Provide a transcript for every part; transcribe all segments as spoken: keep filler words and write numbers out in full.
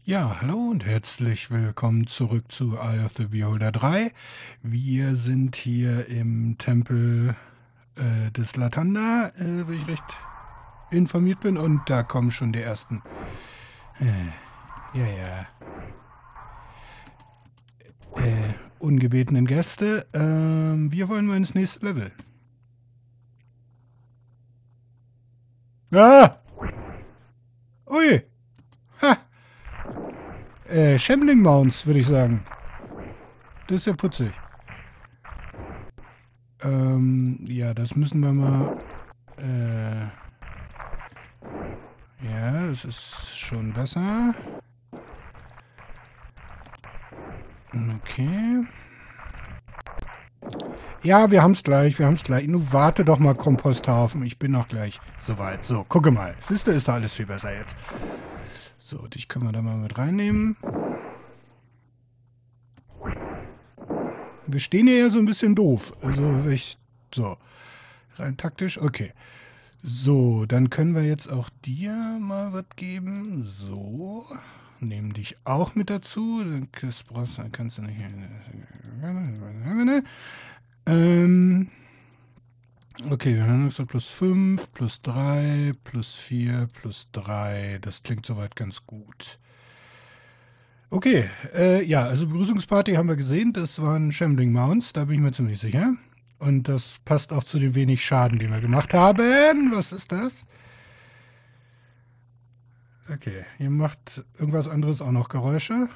Ja, hallo und herzlich willkommen zurück zu Eye of the Beholder drei. Wir sind hier im Tempel äh, des Latanda, äh, wenn ich recht informiert bin, und da kommen schon die ersten. Äh, ja, ja. Äh, ungebetenen Gäste. Ähm, wir wollen mal ins nächste Level. Ah! Ui! Ha! Äh, Shambling Mounts, würde ich sagen. Das ist ja putzig. Ähm, ja, das müssen wir mal. Äh, ja, das ist schon besser. Okay. Ja, wir haben es gleich, wir haben es gleich. Nun warte doch mal, Komposthaufen. Ich bin noch gleich soweit. So, gucke mal. Siehst du, ist da alles viel besser jetzt. So, dich können wir da mal mit reinnehmen. Wir stehen hier ja so ein bisschen doof. Also, ich, so. Rein taktisch, okay. So, dann können wir jetzt auch dir mal was geben. So. Nehmen dich auch mit dazu. Dann kannst du nicht. Ähm. Okay, wir haben gesagt plus fünf, plus drei, plus vier, plus drei. Das klingt soweit ganz gut. Okay, äh, ja, also Begrüßungsparty haben wir gesehen. Das waren Shambling Mounts, da bin ich mir ziemlich sicher. Und das passt auch zu dem wenig Schaden, den wir gemacht haben. Was ist das? Okay, hier macht irgendwas anderes auch noch Geräusche.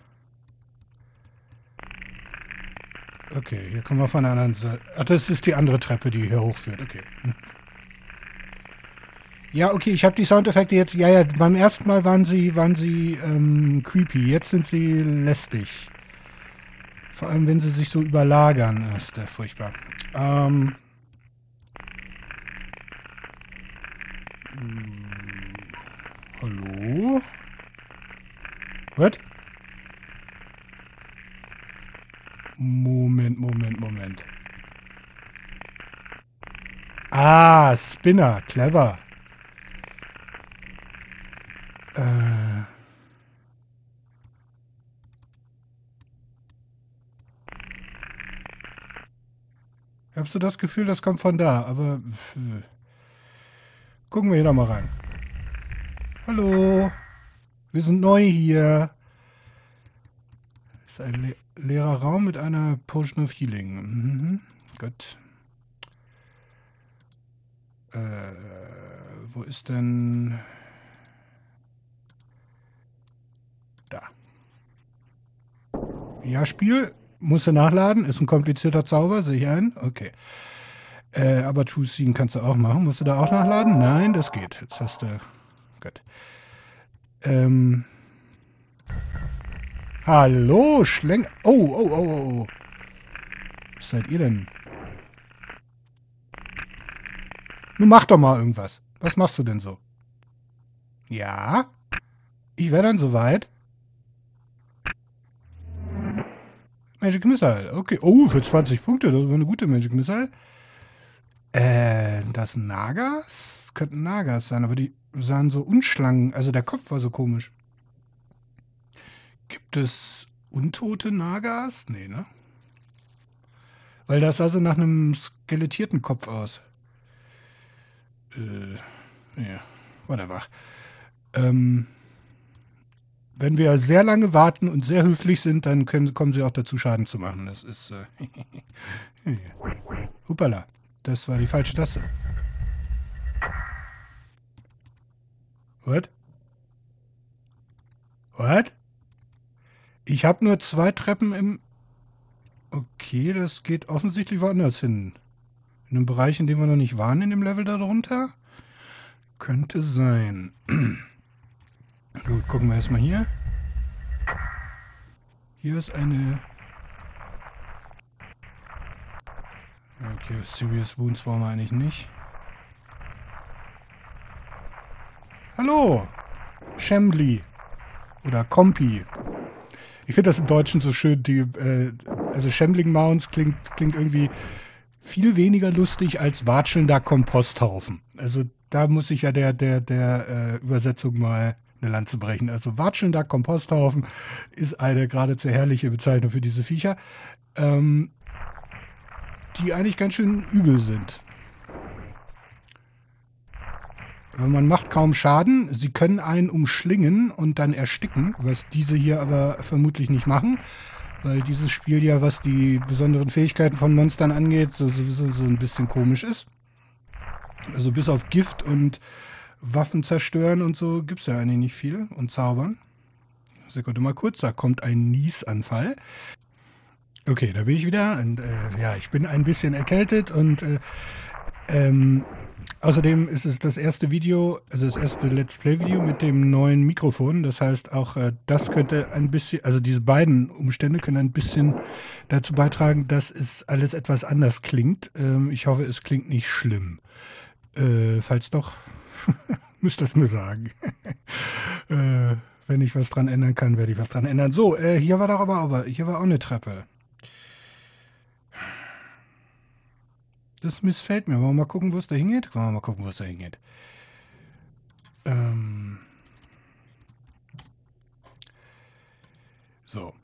Okay, hier kommen wir von der anderen Seite. Ach, das ist die andere Treppe, die hier hochführt. Okay. Hm. Ja, okay, ich habe die Soundeffekte jetzt. Ja, ja, beim ersten Mal waren sie, waren sie ähm, creepy. Jetzt sind sie lästig. Vor allem, wenn sie sich so überlagern. Das ist der furchtbar. Ähm. Hm, hallo? Was? Moment, Moment, Moment. Ah, Spinner, clever. Äh. Hast du das Gefühl, das kommt von da, aber äh, gucken wir hier nochmal rein. Hallo, wir sind neu hier. Das ist ein le leerer Raum mit einer Potion of Healing. Mhm. Gut. Äh, wo ist denn... Da. Ja, Spiel. Musst du nachladen. Ist ein komplizierter Zauber, sehe ich ein. Okay. Äh, aber True Seeing kannst du auch machen. Musst du da auch nachladen? Nein, das geht. Jetzt hast du... Gut. Ähm... Hallo, Schläng... Oh, oh, oh, oh, oh. Was seid ihr denn? Nun mach doch mal irgendwas. Was machst du denn so? Ja? Ich wäre dann soweit. Magic Missile. Okay. Oh, für zwanzig Punkte. Das war eine gute Magic Missile. Äh, das Nagas? Das könnten Nagas sein, aber die sahen so unschlangen. Also der Kopf war so komisch. Gibt es untote Nagas? Nee, ne? Weil das sah so nach einem skelettierten Kopf aus. Äh, ja, whatever. Ähm, wenn wir sehr lange warten und sehr höflich sind, dann können, kommen sie auch dazu, Schaden zu machen. Das ist, äh, Hupala, das war die falsche Taste. What? What? Ich habe nur zwei Treppen im... Okay, das geht offensichtlich woanders hin. In einem Bereich, in dem wir noch nicht waren, in dem Level darunter? Könnte sein. Gut, gucken wir erstmal hier. Hier ist eine... Okay, Serious Wounds brauchen wir eigentlich nicht. Hallo! Shambly. Oder Kompi. Ich finde das im Deutschen so schön. Die, äh, also Shambling Mounts klingt, klingt irgendwie viel weniger lustig als watschelnder Komposthaufen. Also da muss ich ja der, der, der äh, Übersetzung mal eine Lanze brechen. Also watschelnder Komposthaufen ist eine geradezu herrliche Bezeichnung für diese Viecher, ähm, die eigentlich ganz schön übel sind. Man macht kaum Schaden. Sie können einen umschlingen und dann ersticken, was diese hier aber vermutlich nicht machen, weil dieses Spiel ja, was die besonderen Fähigkeiten von Monstern angeht, so, sowieso so ein bisschen komisch ist. Also bis auf Gift und Waffen zerstören und so gibt es ja eigentlich nicht viel. Und zaubern. Sekunde mal kurz, da kommt ein Niesanfall. Okay, da bin ich wieder. Und äh, ja, ich bin ein bisschen erkältet und äh, ähm, außerdem ist es das erste Video, also das erste Let's Play-Video mit dem neuen Mikrofon. Das heißt, auch äh, das könnte ein bisschen, also diese beiden Umstände können ein bisschen dazu beitragen, dass es alles etwas anders klingt. Ähm, ich hoffe, es klingt nicht schlimm. Äh, falls doch, müsst ihr es mir sagen. äh, wenn ich was dran ändern kann, werde ich was dran ändern. So, äh, hier war doch aber auch, hier war auch eine Treppe. Das missfällt mir. Wollen wir mal gucken, wo es da hingeht? Wollen wir mal gucken, wo es da hingeht. Ähm. So.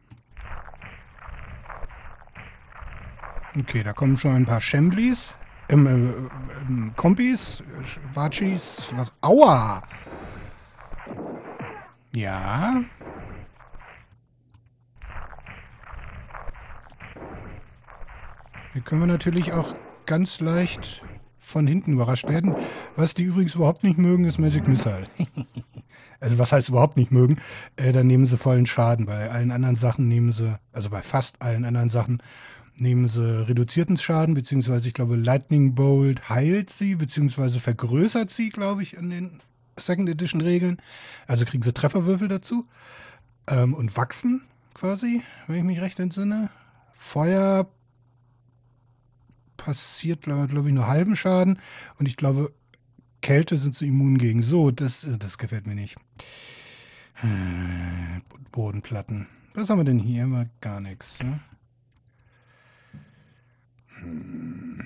Okay, da kommen schon ein paar Schemblis. Ähm, äh, ähm, Kompis, Watschis, was? Aua! Ja. Hier können wir natürlich auch ganz leicht von hinten überrascht werden. Was die übrigens überhaupt nicht mögen, ist Magic Missile. Also was heißt überhaupt nicht mögen? Äh, dann nehmen sie vollen Schaden. Bei allen anderen Sachen nehmen sie, also bei fast allen anderen Sachen, nehmen sie reduzierten Schaden, beziehungsweise ich glaube Lightning Bolt heilt sie, beziehungsweise vergrößert sie, glaube ich, in den Second Edition Regeln. Also kriegen sie Trefferwürfel dazu. Ähm, und wachsen quasi, wenn ich mich recht entsinne. Feuer passiert, glaube glaub ich, nur halben Schaden. Und ich glaube, Kälte sind sie immun gegen. So, das, das gefällt mir nicht. Bodenplatten. Was haben wir denn hier? Immer gar nichts. Ne? Hm.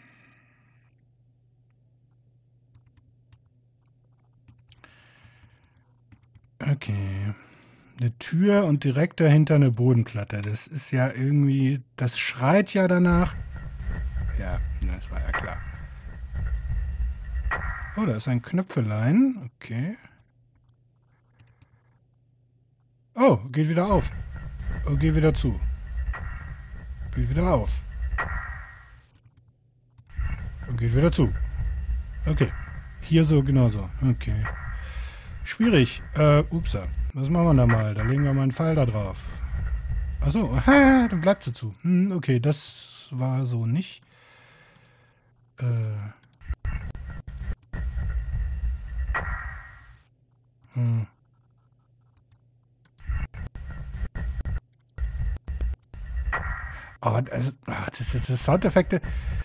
Okay. Eine Tür und direkt dahinter eine Bodenplatte. Das ist ja irgendwie, das schreit ja danach. Ja, das war ja klar. Oh, da ist ein Knöpfelein. Okay. Oh, geht wieder auf. Oh, geht wieder zu. Geht wieder auf. Und geht wieder zu. Okay. Hier so genauso. Okay. Schwierig. Äh, upsa. Was machen wir da mal? Da legen wir mal einen Pfeil da drauf. Achso, dann bleibt sie zu. Hm, okay, das war so nicht. Äh. Hm. Oh, also, ach, das ist das Soundeffekte.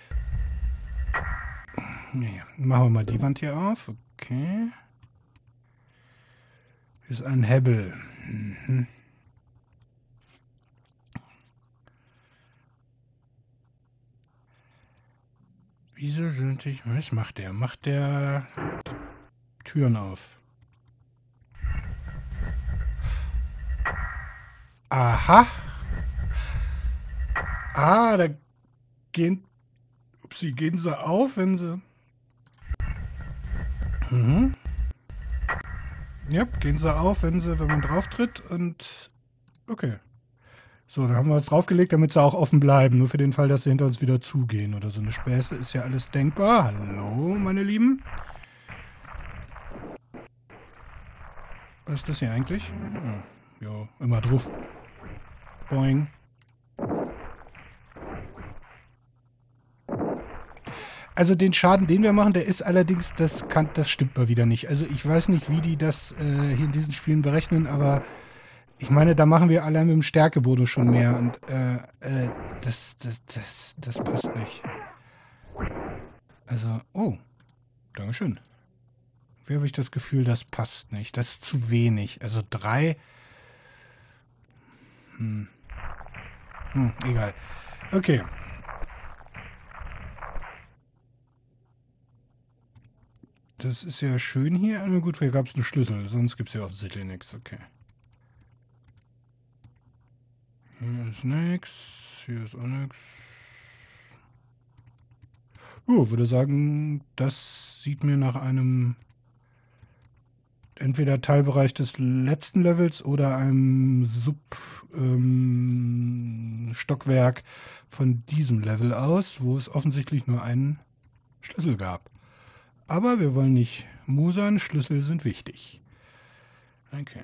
Nee, machen wir mal die Wand hier auf. Okay. Ist ein Hebel. Mhm. Wieso sind ich. Was macht der? Macht der Türen auf? Aha. Ah, da gehen. Upsi, gehen sie auf, wenn sie. Mhm. Ja, gehen sie auf, wenn sie, wenn man drauf tritt und. Okay. So, dann haben wir was draufgelegt, damit sie auch offen bleiben. Nur für den Fall, dass sie hinter uns wieder zugehen oder so eine Späße. Ist ja alles denkbar. Hallo, meine Lieben. Was ist das hier eigentlich? Hm, jo, immer drauf. Boing. Also den Schaden, den wir machen, der ist allerdings, das kann, das stimmt mal wieder nicht. Also ich weiß nicht, wie die das äh, hier in diesen Spielen berechnen, aber ich meine, da machen wir allein mit dem Stärkebonus schon mehr und äh, äh, das, das, das, das passt nicht. Also, oh, Dankeschön. Wie habe ich das Gefühl, das passt nicht. Das ist zu wenig. Also drei. Hm. Hm, egal. Okay. Das ist ja schön hier. Na gut, hier gab es einen Schlüssel, sonst gibt es ja offensichtlich nichts. Okay. Hier ist nichts. Hier ist auch nichts. Oh, würde sagen, das sieht mir nach einem entweder Teilbereich des letzten Levels oder einem Sub-Stockwerk ähm, von diesem Level aus, wo es offensichtlich nur einen Schlüssel gab. Aber wir wollen nicht musern, Schlüssel sind wichtig. Okay.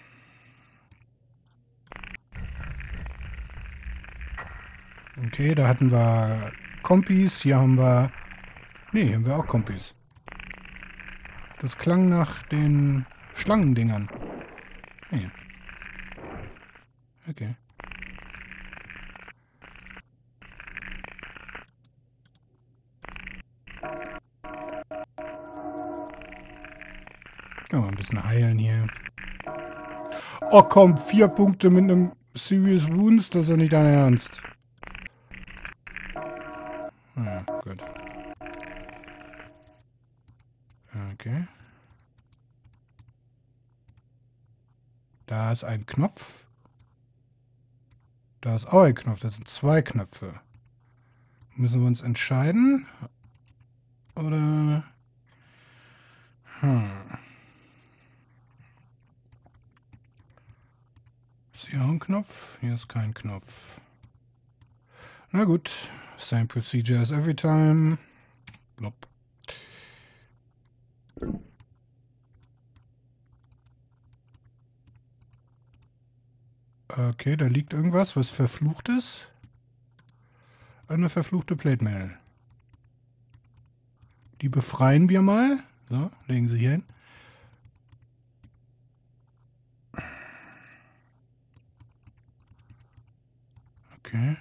Okay, da hatten wir Kompis, hier haben wir... Ne, hier haben wir auch Kompis. Das klang nach den Schlangendingern. Hey. Okay. Kann man ein bisschen heilen hier. Oh komm, vier Punkte mit einem Serious Wounds, das ist ja nicht dein Ernst. Ja, gut. Okay. Da ist ein Knopf. Da ist auch ein Knopf. Das sind zwei Knöpfe. Müssen wir uns entscheiden? Oder... Hm. Ist hier auch ein Knopf? Hier ist kein Knopf. Na gut. Same procedure as every time. Blop. Okay, da liegt irgendwas, was verflucht ist. Eine verfluchte Plate Mail. Die befreien wir mal. So, legen sie hier hin. Okay.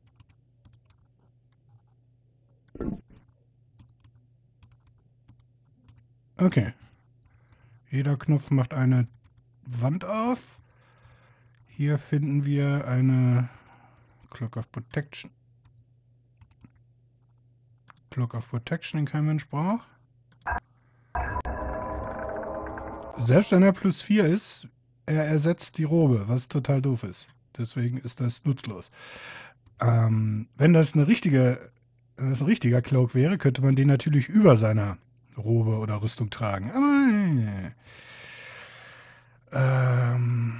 Okay. Jeder Knopf macht eine Wand auf. Hier finden wir eine Clock of Protection. Clock of Protection, den kein Mensch braucht. Selbst wenn er plus vier ist, er ersetzt die Robe, was total doof ist. Deswegen ist das nutzlos. Ähm, wenn das eine richtige, wenn das ein richtiger Cloak wäre, könnte man den natürlich über seiner Robe oder Rüstung tragen. Aber ähm,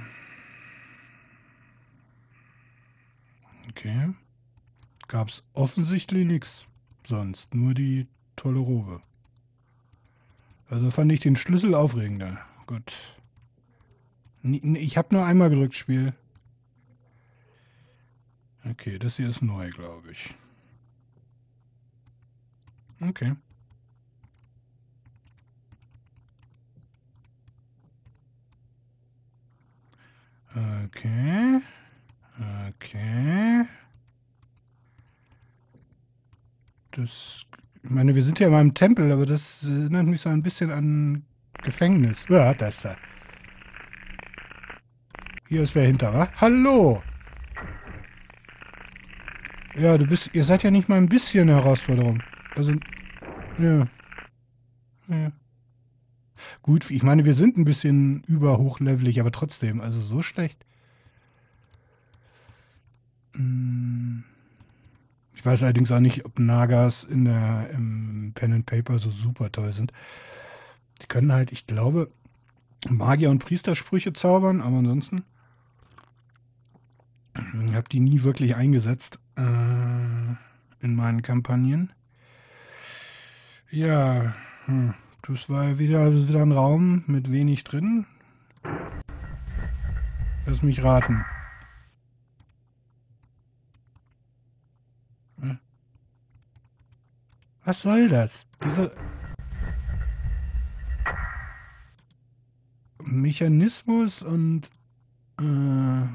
okay. Gab es offensichtlich nichts sonst. Nur die tolle Robe. Also fand ich den Schlüssel aufregender. Gut. Ich habe nur einmal gedrückt, Spiel. Okay, das hier ist neu, glaube ich. Okay. Okay. Okay. Das, ich meine, wir sind ja in meinem Tempel, aber das erinnert mich so ein bisschen an Gefängnis. Ja, da ist er. Hier ist wer hinter, wa? Hallo! Ja, du bist, ihr seid ja nicht mal ein bisschen eine Herausforderung. Also, ja. Ja. Gut, ich meine, wir sind ein bisschen überhochlevelig, aber trotzdem, also so schlecht. Ich weiß allerdings auch nicht, ob Nagas in der, im Pen and Paper so super toll sind. Die können halt, ich glaube, Magier- und Priestersprüche zaubern, aber ansonsten ich habe die nie wirklich eingesetzt äh, in meinen Kampagnen. Ja, hm, das war wieder, wieder ein Raum mit wenig drin. Lass mich raten. Hm? Was soll das? Diese Mechanismus und äh,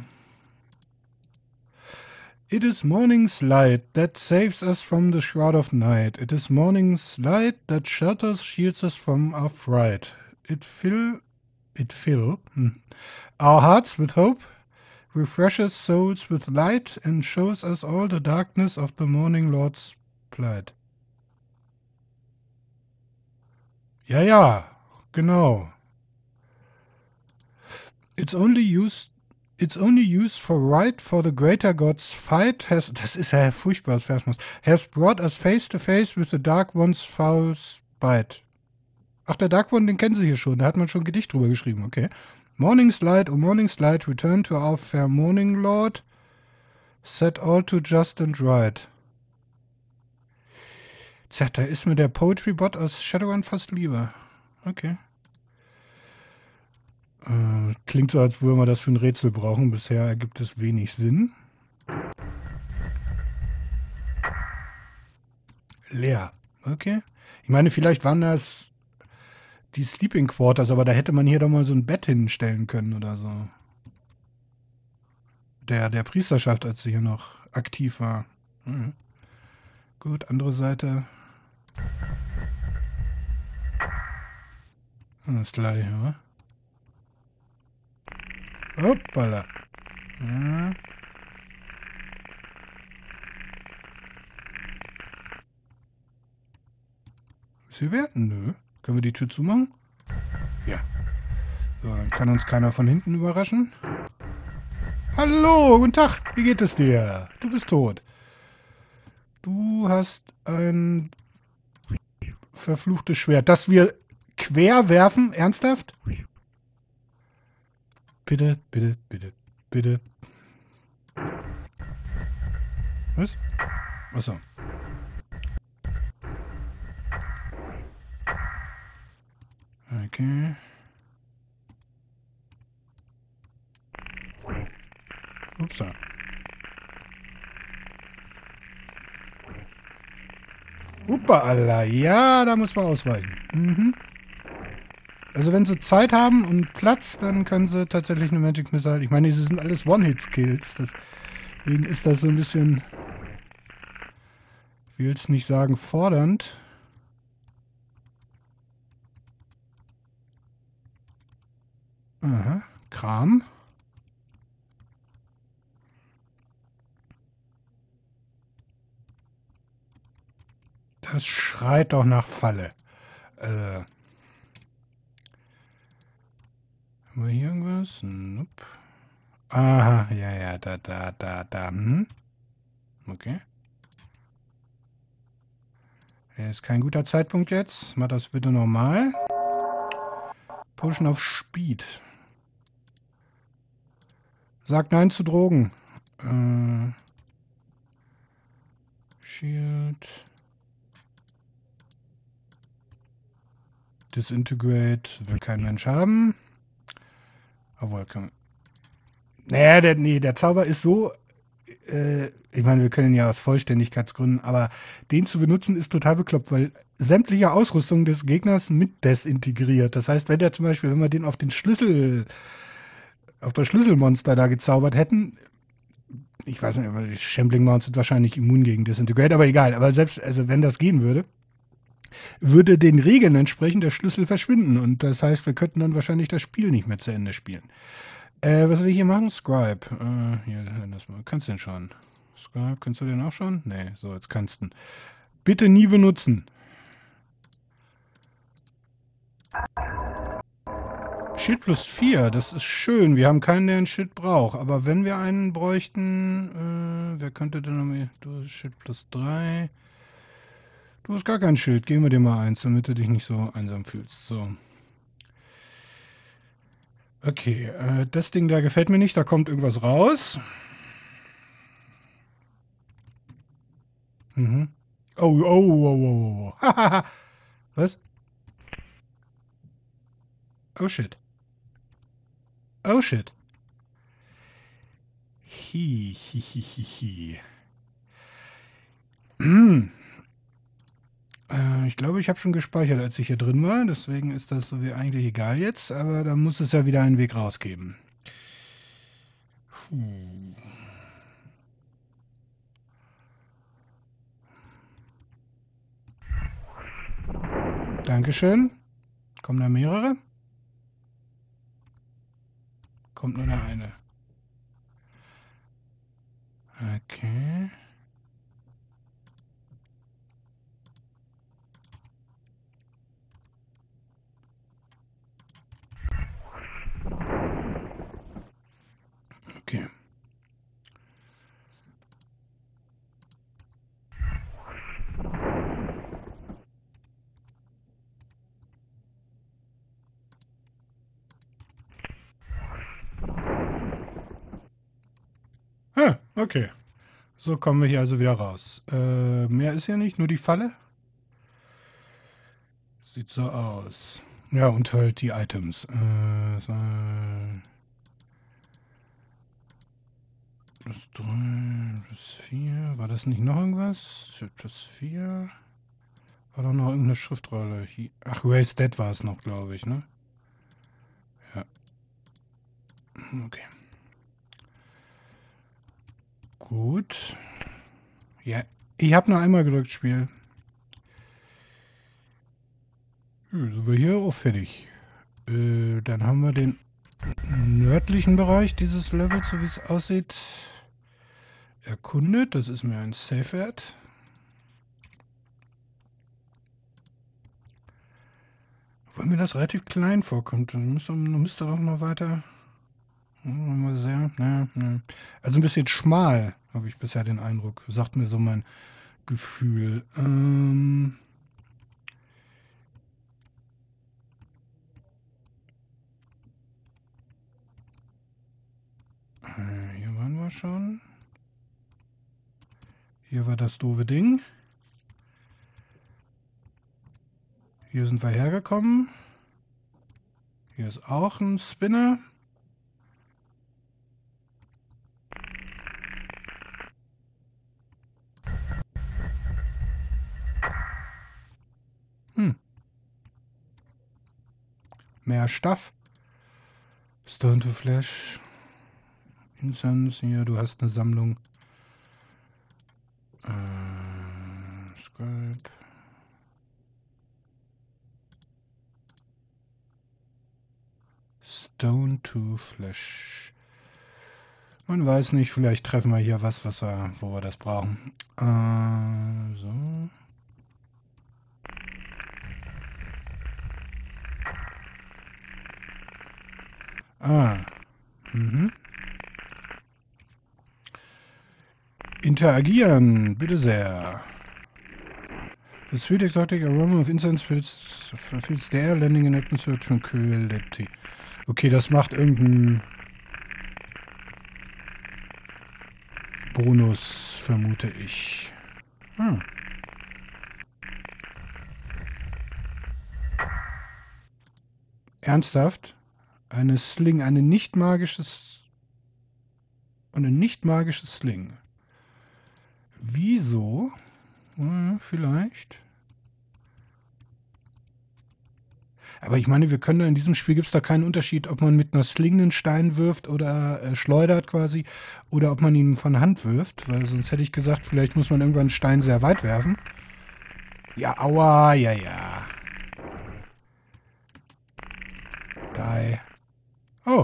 It is morning's light that saves us from the shroud of night. It is morning's light that shelters, shields us from our fright. It fill, it fill hm, our hearts with hope, refreshes souls with light, and shows us all the darkness of the morning Lord's plight. Ja, ja, genau. It's only used, it's only used for right for the greater gods fight has, das ist ja furchtbares Versmus, has brought us face to face with the Dark One's foul spite. Ach, der Dark One, den kennen Sie hier schon, da hat man schon ein Gedicht drüber geschrieben, okay. Morning's light, oh morning's light, return to our fair morning lord, set all to just and right. Tja, da ist mir der Poetry-Bot aus Shadowrun fast lieber. Okay. Äh, klingt so, als würden wir das für ein Rätsel brauchen. Bisher ergibt es wenig Sinn. Leer. Okay. Ich meine, vielleicht waren das die Sleeping Quarters, aber da hätte man hier doch mal so ein Bett hinstellen können oder so. Der, der Priesterschaft, als sie hier noch aktiv war. Mhm. Gut, andere Seite. Das gleiche, oder? Hoppala. Ja. Ist hier wer? Nö. Können wir die Tür zumachen? Ja. So, dann kann uns keiner von hinten überraschen. Hallo, guten Tag. Wie geht es dir? Du bist tot. Du hast ein verfluchtes Schwert, das wir quer werfen. Ernsthaft? Bitte, bitte, bitte, bitte. Was? Achso. Okay. Upsa. Upa, Allah. Ja, da muss man ausweichen. Mhm. Also wenn sie Zeit haben und Platz, dann können sie tatsächlich eine Magic Missile. Ich meine, diese sind alles One-Hit-Skills. Deswegen ist das so ein bisschen, ich will es nicht sagen, fordernd. Aha, Kram. Das schreit doch nach Falle. Äh. Haben wir hier irgendwas? Nope. Aha, ja, ja, da, da, da, da. Hm. Okay. Ja, ist kein guter Zeitpunkt jetzt. Mach das bitte nochmal. Potion auf Speed. Sagt Nein zu Drogen. Äh. Shield. Disintegrate will kein Mensch haben. Obwohl, kann naja, der, nee, der Zauber ist so, äh, ich meine, wir können ihn ja aus Vollständigkeitsgründen, aber den zu benutzen ist total bekloppt, weil sämtliche Ausrüstung des Gegners mit desintegriert. Das heißt, wenn der zum Beispiel, wenn wir den auf den Schlüssel, auf das Schlüsselmonster da gezaubert hätten, ich weiß nicht, aber die Shambling Mounts sind wahrscheinlich immun gegen Disintegrate, aber egal, aber selbst, also wenn das gehen würde, würde den Regeln entsprechend der Schlüssel verschwinden. Und das heißt, wir könnten dann wahrscheinlich das Spiel nicht mehr zu Ende spielen. Äh, was will ich hier machen? Scribe. Äh, hier, das mal. Kannst du den schon? Scribe, kannst du den auch schon? Nee, so, jetzt kannst du ihn. Bitte nie benutzen. Schild plus vier, das ist schön. Wir haben keinen, der ein Schild braucht. Aber wenn wir einen bräuchten, äh, wer könnte denn noch mehr? Du hast Schild plus drei. Du hast gar kein Schild. Geben wir dir mal eins, damit du dich nicht so einsam fühlst. So. Okay, äh, das Ding da gefällt mir nicht. Da kommt irgendwas raus. Mhm. Oh, oh, oh, oh, oh. Was? Oh, shit. Oh, shit. Hi, hi, hi, hi, hi. Hm. Äh, ich glaube, ich habe schon gespeichert, als ich hier drin war. Deswegen ist das so wie eigentlich egal jetzt. Aber da muss es ja wieder einen Weg rausgeben. Puh. Dankeschön. Kommen da mehrere? Kommt nur der eine. Okay. Okay. So kommen wir hier also wieder raus. Äh, mehr ist hier nicht, nur die Falle. Sieht so aus. Ja, und halt die Items. Äh, so, plus drei, plus vier. War das nicht noch irgendwas? Plus vier. War doch noch irgendeine Schriftrolle. Hier. Ach, Race Dead war es noch, glaube ich, ne? Ja. Okay. Gut. Ja, ich habe nur einmal gedrückt, Spiel. Ja, sind wir hier auch fertig. Äh, dann haben wir den nördlichen Bereich dieses Levels, so wie es aussieht, erkundet. Das ist mir ein Safe-Wert. Obwohl mir das relativ klein vorkommt. Dann müsste, müsste doch noch weiter. Mal sehr, ne, ne. Also ein bisschen schmal, habe ich bisher den Eindruck. Sagt mir so mein Gefühl. Ähm. Hier waren wir schon. Hier war das doofe Ding. Hier sind wir hergekommen. Hier ist auch ein Spinner. Hm. Mehr Stuff. Stone to Flash. Incense. Hier, du hast eine Sammlung. Äh, Skype. Stone to Flash. Man weiß nicht, vielleicht treffen wir hier was, was wir, wo wir das brauchen. Äh, so. Ah. Mhm. Interagieren, bitte sehr. The sweet exotic aroma of incense fills, fills the air, landing in atmosphere tranquility. Okay, das macht irgendeinen Bonus, vermute ich. Hm. Ernsthaft? Eine Sling, eine nicht magisches, eine nicht magische Sling. Wieso? Hm, vielleicht. Aber ich meine, wir können da in diesem Spiel, gibt es da keinen Unterschied, ob man mit einer Sling einen Stein wirft oder äh, schleudert quasi, oder ob man ihn von Hand wirft, weil sonst hätte ich gesagt, vielleicht muss man irgendwann einen Stein sehr weit werfen. Ja, aua, ja, ja. Die. Oh.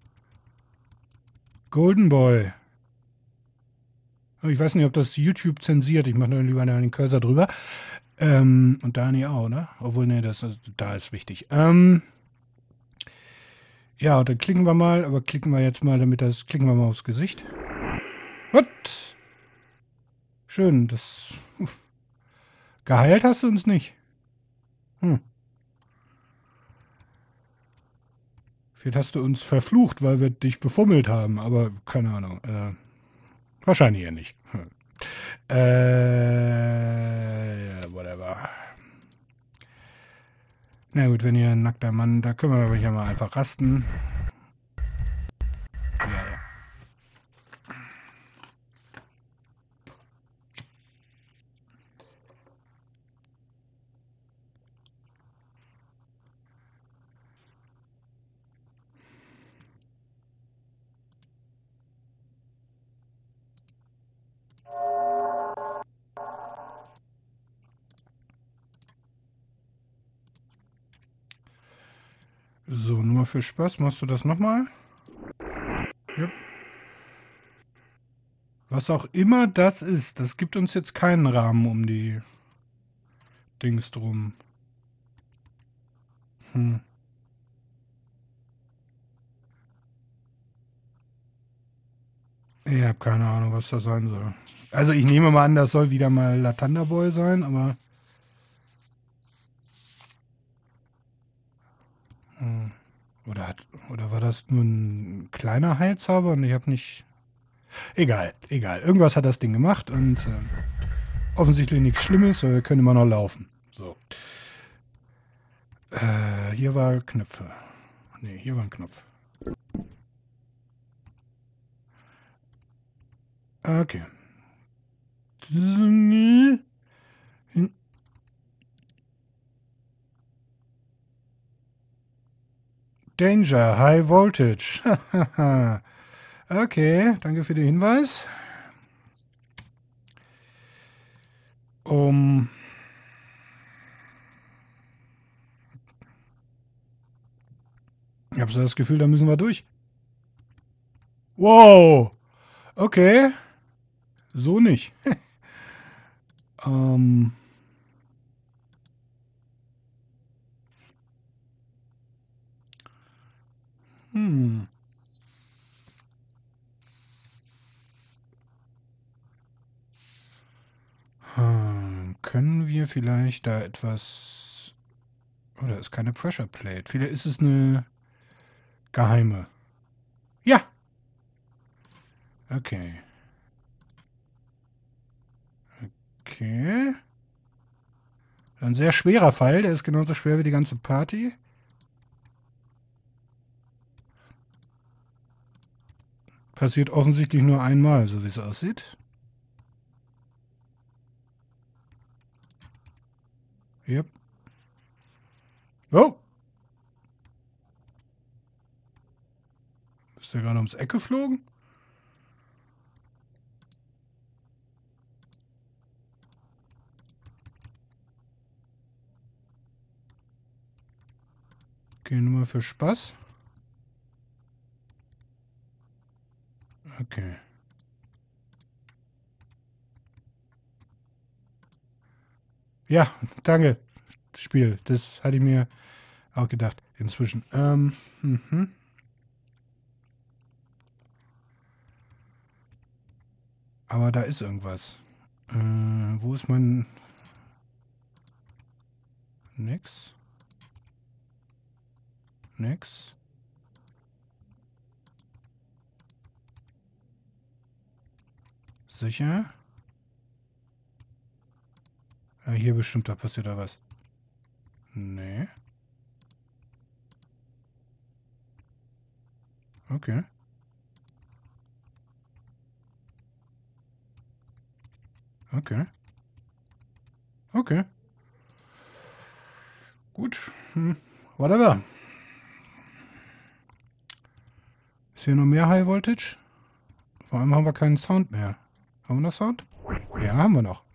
Golden Boy. Oh, ich weiß nicht, ob das YouTube zensiert. Ich mache nur lieber den Cursor drüber. Ähm, und Dani auch, ne? Obwohl, ne, das da ist wichtig. Ähm, ja, dann klicken wir mal, aber klicken wir jetzt mal, damit das, klicken wir mal aufs Gesicht. What? Schön, das... Geheilt hast du uns nicht. Hm. Vielleicht hast du uns verflucht, weil wir dich befummelt haben, aber keine Ahnung. Äh, wahrscheinlich eher nicht. Hm. Äh, whatever. Na gut, wenn ihr ein nackter Mann, da können wir ja mal einfach rasten. Ja, ja. So, nur für Spaß, machst du das nochmal? Ja. Was auch immer das ist, das gibt uns jetzt keinen Rahmen um die Dings drum. Hm. Ich habe keine Ahnung, was das sein soll. Also ich nehme mal an, das soll wieder mal Latanda Boy sein, aber... Hm. Oder, hat, oder war das nur ein kleiner Heilzauber und ich habe nicht... Egal, egal. Irgendwas hat das Ding gemacht und äh, offensichtlich nichts Schlimmes, weil wir können immer noch laufen. So. Äh, hier war Knöpfe. Ne, hier war ein Knopf. Okay. Danger, High Voltage. Okay, danke für den Hinweis. Um. Ich habe so das Gefühl, da müssen wir durch. Wow. Okay. So nicht. ähm. Hm. Hm. Können wir vielleicht da etwas... Oh, da ist keine Pressure Plate. Vielleicht ist es eine geheime. Ja. Okay. Okay. Ein sehr schwerer Fall. Der ist genauso schwer wie die ganze Party. Passiert offensichtlich nur einmal, so wie es aussieht. Yep. Oh! Ist der gerade ums Eck geflogen? Okay, nur mal für Spaß. Okay. Ja, danke, Spiel. Das hatte ich mir auch gedacht. Inzwischen. Ähm, mhm. Aber da ist irgendwas. Äh, wo ist mein... Nix. Nix. Sicher? Ja, hier bestimmt, da passiert da was. Nee. Okay. Okay. Okay. Gut. Hm. Whatever. Ist hier noch mehr High Voltage? Vor allem haben wir keinen Sound mehr. Haben wir noch Sound? Ja, haben wir noch.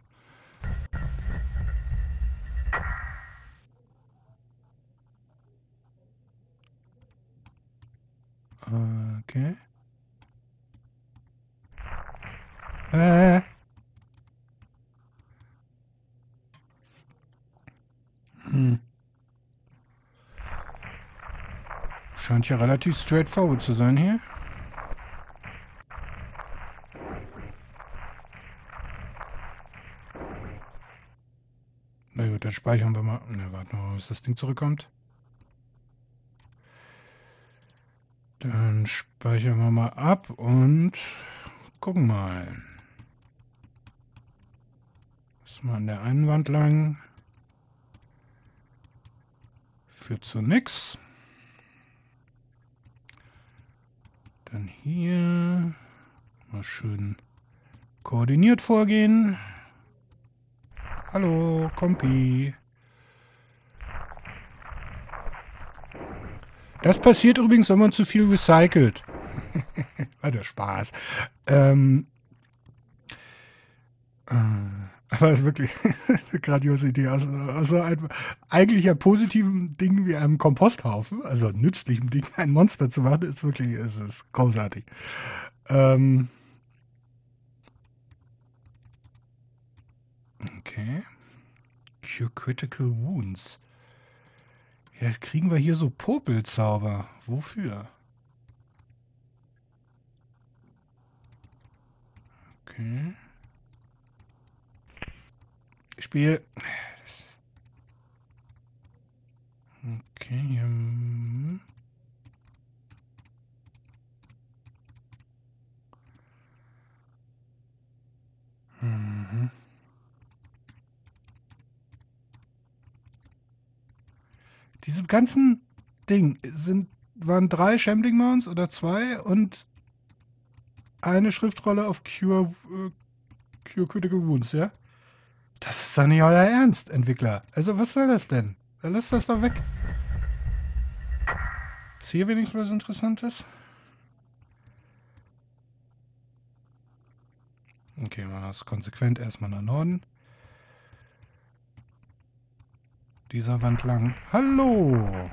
Okay. Äh. Hm. Scheint ja relativ straightforward zu sein hier. Na gut, dann speichern wir mal. Ne, warte mal, bis das Ding zurückkommt. Dann speichern wir mal ab und gucken mal. Ist mal an der einen Wand lang. Führt zu nix. Dann hier mal schön koordiniert vorgehen. Hallo, Kompi. Das passiert übrigens, wenn man zu viel recycelt. War der Spaß. Ähm, äh, aber das ist wirklich eine grandiose Idee. Also, also ein, eigentlich ein positiven Ding wie einem Komposthaufen, also nützlichem Ding, ein Monster zu machen, ist wirklich, ist, ist großartig. Ähm, okay. Cure Critical Wounds. Ja, kriegen wir hier so Popelzauber. Wofür? Okay. Spiel. Okay. Mhm. Diese ganzen Ding sind, waren drei Shambling Mounts oder zwei und eine Schriftrolle auf Cure, äh, Cure Critical Wounds, ja? Das ist doch nicht euer Ernst, Entwickler. Also was soll das denn? Dann lasst das doch weg. Ist hier wenigstens was Interessantes? Okay, machen wir das konsequent erstmal nach Norden. Dieser Wand lang. Hallo!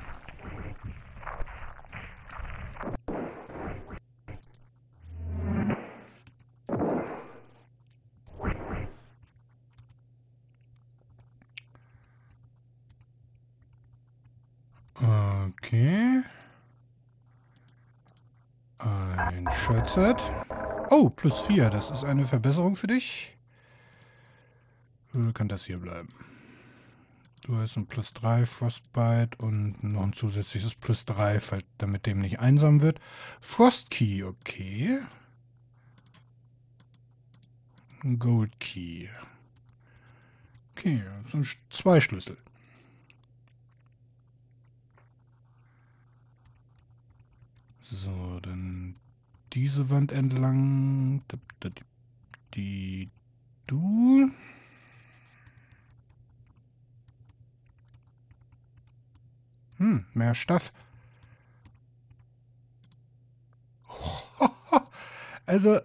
Okay. Ein Shirtset. Oh, plus vier. Das ist eine Verbesserung für dich. Oder kann das hier bleiben? Du hast ein plus drei Frostbite und noch ein zusätzliches plus drei, damit dem nicht einsam wird. Frostkey, okay. Gold Key. Okay, das sind zwei Schlüssel. So, dann diese Wand entlang. Die du. Hm, mehr Stoff. Also,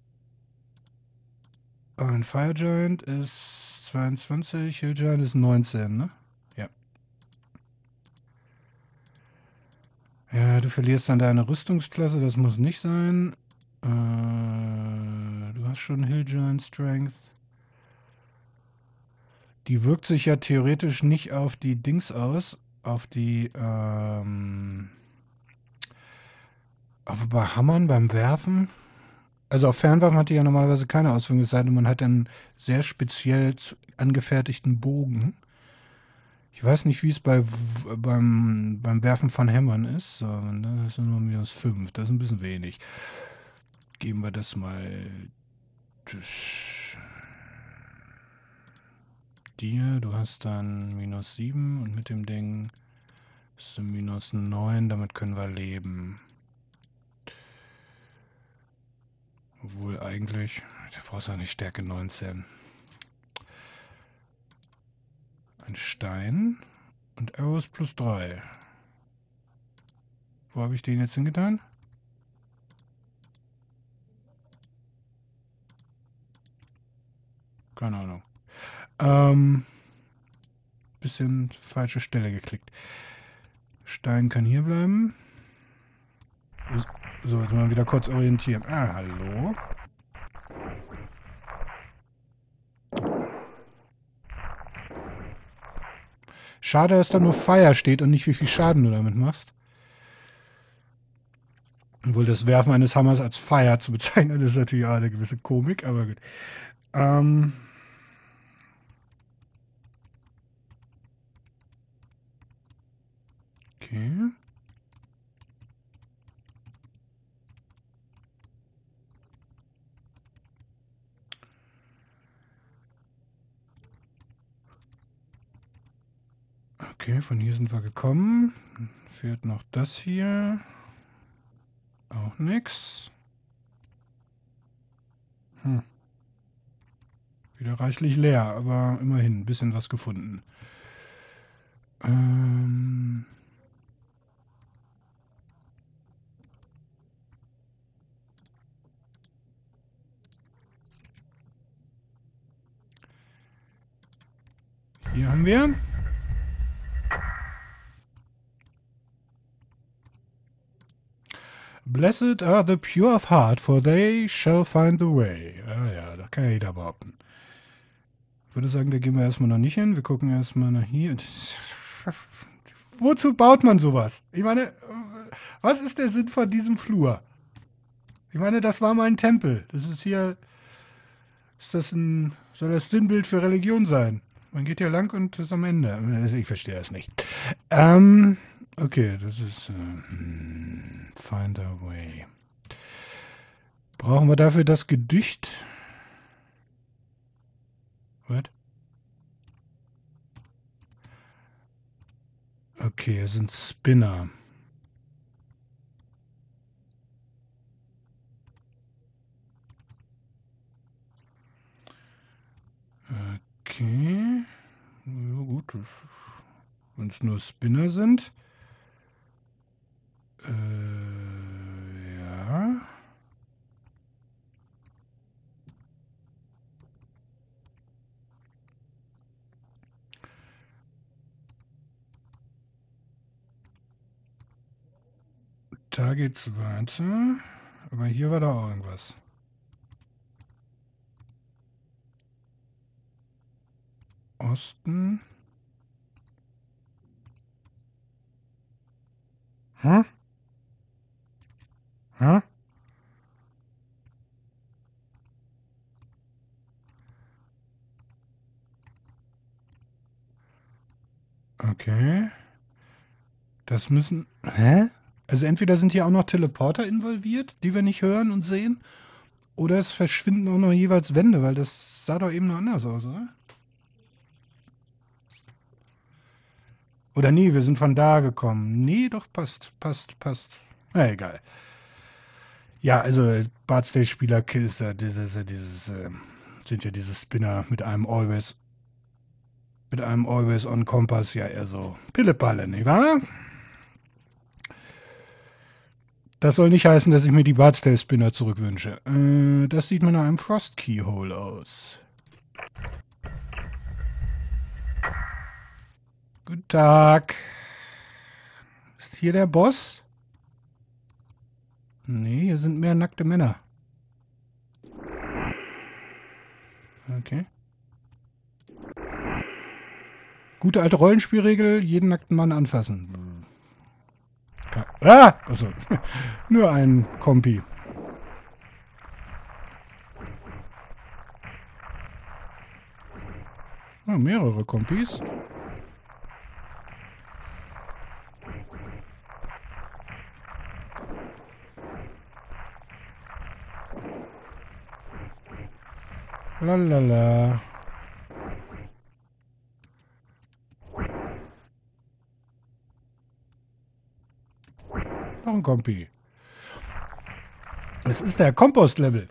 ein Fire Giant ist zweiundzwanzig, Hill Giant ist neunzehn, ne? Ja. Ja, du verlierst dann deine Rüstungsklasse, das muss nicht sein. Äh, du hast schon Hill Giant Strength. Die wirkt sich ja theoretisch nicht auf die Dings aus, auf die, ähm, auf bei Hammern, beim Werfen. Also auf Fernwaffen hat die ja normalerweise keine Auswirkungen, es sei denn, man hat einen sehr speziell angefertigten Bogen. Ich weiß nicht, wie es bei, beim, beim Werfen von Hämmern ist. So, das sind nur minus fünf, das ist ein bisschen wenig. Geben wir das mal dir. Du hast dann minus sieben und mit dem Ding ist minus neun, damit können wir leben. Obwohl eigentlich, du brauchst ja nicht Stärke neunzehn. Ein Stein und Arrows plus drei. Wo habe ich den jetzt hingetan? Keine Ahnung. Ähm, bisschen falsche Stelle geklickt. Stein kann hier bleiben. So, jetzt mal wieder kurz orientieren. Ah, hallo. Schade, dass da nur Fire steht und nicht, wie viel Schaden du damit machst. Obwohl das Werfen eines Hammers als Fire zu bezeichnen, ist natürlich auch eine gewisse Komik, aber gut. Ähm... Okay. Okay, von hier sind wir gekommen. Fehlt noch das hier. Auch nix. Hm. Wieder reichlich leer, aber immerhin ein bisschen was gefunden. Ähm... Hier haben wir. Blessed are the pure of heart, for they shall find the way. Ah ja, das kann ja jeder behaupten. Ich würde sagen, da gehen wir erstmal noch nicht hin. Wir gucken erstmal nach hier. Wozu baut man sowas? Ich meine, was ist der Sinn von diesem Flur? Ich meine, das war mal ein Tempel. Das ist hier... Ist das ein... Soll das Sinnbild für Religion sein? Man geht hier lang und ist am Ende. Ich verstehe das nicht. Ähm... Okay, das ist... Äh, find a way. Brauchen wir dafür das Gedicht? Was? Okay, es sind Spinner. Okay. Ja gut, wenn es nur Spinner sind. Äh, ja. Da geht's weiter. Aber hier war da auch irgendwas. Osten. Hm? Hm? Okay. Das müssen... Hä? Also entweder sind hier auch noch Teleporter involviert, die wir nicht hören und sehen, oder es verschwinden auch noch jeweils Wände, weil das sah doch eben noch anders aus, oder? Oder nee, wir sind von da gekommen. Nee, doch, passt, passt, passt. Na, egal. Ja, also Bardstage-Spieler ist ja dieses, dieses, äh, sind ja diese Spinner mit einem Always, mit einem Always-on-Kompass ja eher so Pillepalle, nicht wahr? Das soll nicht heißen, dass ich mir die Bardstage-Spinner zurückwünsche. Äh, das sieht mir nach einem Frost-Keyhole aus. Guten Tag. Ist hier der Boss? Nee, hier sind mehr nackte Männer. Okay. Gute alte Rollenspielregel, jeden nackten Mann anfassen. Ah! Also, nur ein Kompi. Ah, mehrere Kompis. Lalala. Noch ein Kompi. Es ist der Kompost-Level.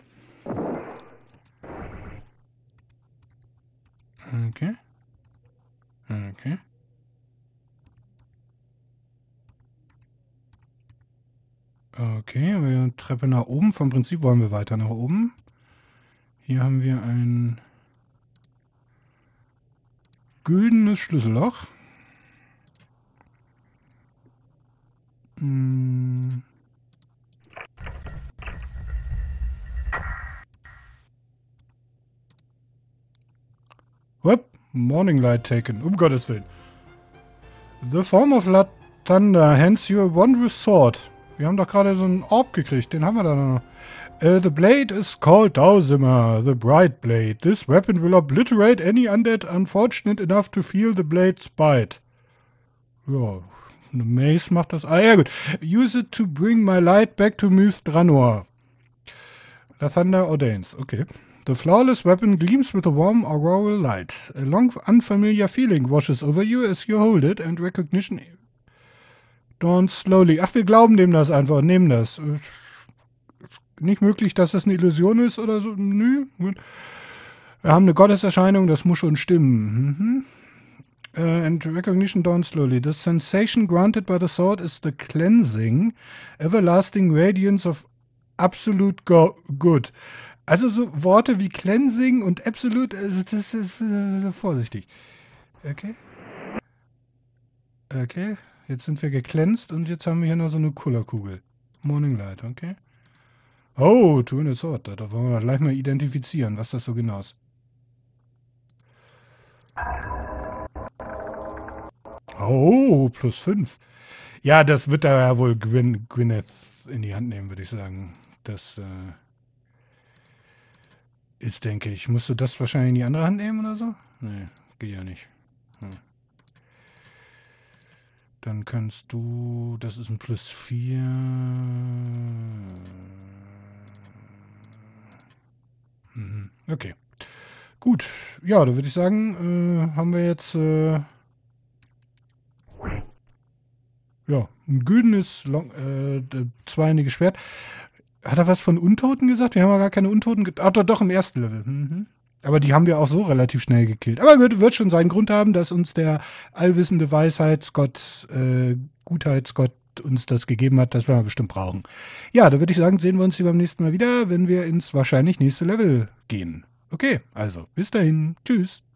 Okay. Okay. Okay, wir Treppe nach oben. Vom Prinzip wollen wir weiter nach oben. Hier haben wir ein güldenes Schlüsselloch. Hm. What? Morning light taken. Um Gottes Willen. The form of Blood Thunder hands you a wondrous sword. Wir haben doch gerade so einen Orb gekriegt. Den haben wir da noch. Uh, the blade is called Dowsimer, the Bright Blade. This weapon will obliterate any undead unfortunate enough to feel the blade's bite. Ja, eine Mace macht das. Ah, ja gut. Use it to bring my light back to Myth Dranor. The Thunder ordains. Okay. The flawless weapon gleams with a warm auroral light. A long unfamiliar feeling washes over you as you hold it and recognition dawns slowly. Ach, wir glauben dem das einfach und nehmen das. Nicht möglich, dass das eine Illusion ist oder so. Nö. Wir haben eine Gotteserscheinung, das muss schon stimmen. Mhm. Uh, and recognition dawns slowly. The sensation granted by the sword is the cleansing, everlasting radiance of absolute go good. Also so Worte wie cleansing und absolute, also das ist äh, vorsichtig. Okay. Okay, jetzt sind wir geglänzt und jetzt haben wir hier noch so eine Kullerkugel. Morning Light, okay. Oh, Two-Handed Sword, da wollen wir gleich mal identifizieren, was das so genau ist. Oh, plus fünf. Ja, das wird da ja wohl Gwyn Gwyneth in die Hand nehmen, würde ich sagen. Das äh, ist, denke ich. Musst du das wahrscheinlich in die andere Hand nehmen oder so? Nee, geht ja nicht. Hm. Dann kannst du, das ist ein plus vier. Mhm. Okay. Gut, ja, da würde ich sagen, äh, haben wir jetzt äh, ja, ein güldenes, Long, äh, zweihändiges Schwert. Hat er was von Untoten gesagt? Wir haben ja gar keine Untoten. Ach doch, doch, im ersten Level. Mhm. Aber die haben wir auch so relativ schnell gekillt. Aber wird, wird schon seinen Grund haben, dass uns der allwissende Weisheitsgott, äh, Gutheitsgott uns das gegeben hat, das wir bestimmt brauchen. Ja, da würde ich sagen, sehen wir uns hier beim nächsten Mal wieder, wenn wir ins wahrscheinlich nächste Level gehen. Okay, also bis dahin. Tschüss.